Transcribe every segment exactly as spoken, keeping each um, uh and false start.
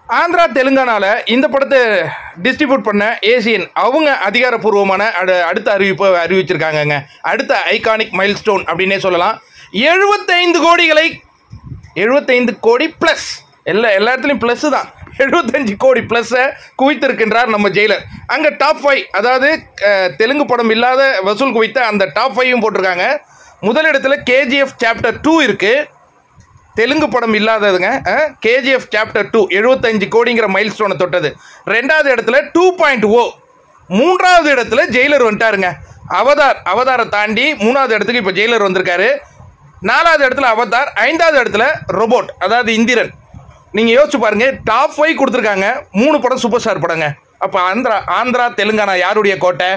ஆந்திரா தெலுங்கானாவில் இந்த படத்தை டிஸ்ட்ரிபியூட் பண்ண ஏசியன் அவங்க அதிகாரப்பூர்வமான அடு அடுத்த அறிவிப்பை அறிவிச்சிருக்காங்கங்க. அடுத்த ஐகானிக் மைல்ஸ்டோன் அப்படின்னே சொல்லலாம். எழுபத்தைந்து கோடிகளை எழுபத்தைந்து கோடி ப்ளஸ் எல்லா எல்லா இடத்துலையும் ப்ளஸ்ஸு தான். எழுபத்தஞ்சு கோடி ப்ளஸ்ஸை குவித்திருக்கின்றார் நம்ம ஜெயிலர். அங்கே டாப் ஃபைவ், அதாவது தெலுங்கு படம் இல்லாத வசூல் குவித்த அந்த டாப் ஃபைவும் போட்டிருக்காங்க. முதலிடத்தில் கேஜிஎஃப் சாப்டர் டூ இருக்குது, தெலுங்கு படம் இல்லாததுங்க. கேஜிஎஃப் சாப்டர் டூ எழுபத்தஞ்சு கோடிங்கிற மைல் ஸ்டோனை தொட்டது. ரெண்டாவது இடத்துல டூ பாயிண்ட் ஓ. மூன்றாவது இடத்துல ஜெயிலர் வந்துட்டாருங்க. அவதார் அவதாரை தாண்டி மூணாவது இடத்துக்கு இப்போ ஜெயிலர் வந்திருக்காரு. நாலாவது இடத்துல அவதார், ஐந்தாவது இடத்துல ரோபோட், அதாவது இந்திரன். நீங்கள் யோசிச்சு பாருங்க, டாப் ஃபைவ் கொடுத்துருக்காங்க. மூணு படம் சூப்பர் ஸ்டார் படங்க. அப்போ ஆந்திரா ஆந்திரா தெலுங்கானா யாருடைய கோட்டை?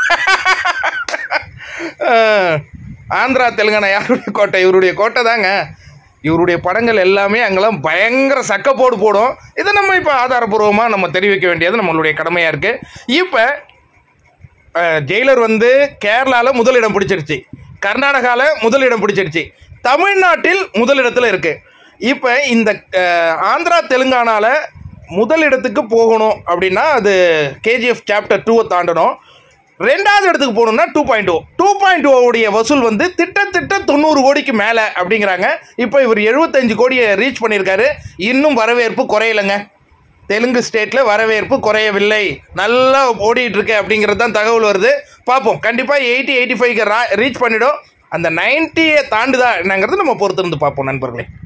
ஆந்திரா தெலுங்கானா யாருடைய கோட்டை? இவருடைய கோட்டை தாங்க. இவருடைய படங்கள் எல்லாமே அங்கெல்லாம் பயங்கர சக்கப்போடு போடும். இதை நம்ம இப்போ ஆதாரபூர்வமாக நம்ம தெரிவிக்க வேண்டியது நம்மளுடைய கடமையாக இருக்குது. இப்போ ஜெயிலர் வந்து கேரளாவில் முதலிடம் பிடிச்சிருச்சு, கர்நாடகாவில் முதலிடம் பிடிச்சிருச்சு, தமிழ்நாட்டில் முதலிடத்தில் இருக்குது. இப்போ இந்த ஆந்திரா தெலுங்கானாவில் முதலிடத்துக்கு போகணும் அப்படின்னா அது கேஜிஎஃப் சாப்டர் டூவை தாண்டணும். ரெண்டாவது இடத்துக்கு போகணும்னா two point O two point ஓடைய வசூல் வந்து திட்டத்திட்ட தொண்ணூறு கோடிக்கு மேலே அப்படிங்கிறாங்க. இப்போ இவர் எழுபத்தஞ்சு கோடியை ரீச் பண்ணியிருக்காரு. இன்னும் வரவேற்பு குறையலைங்க. தெலுங்கு ஸ்டேட்டில் வரவேற்பு குறையவில்லை, நல்லா ஓடிட்டு இருக்கு அப்படிங்கிறது தான் தகவல் வருது. பார்ப்போம், கண்டிப்பாக எயிட்டி எயிட்டி ஃபைவ்க்கு ரீச் பண்ணிவிடும். அந்த நைன்ட்டியை தாண்டுதா என்னங்கிறது நம்ம பொறுத்திருந்து பார்ப்போம் நண்பர்களே.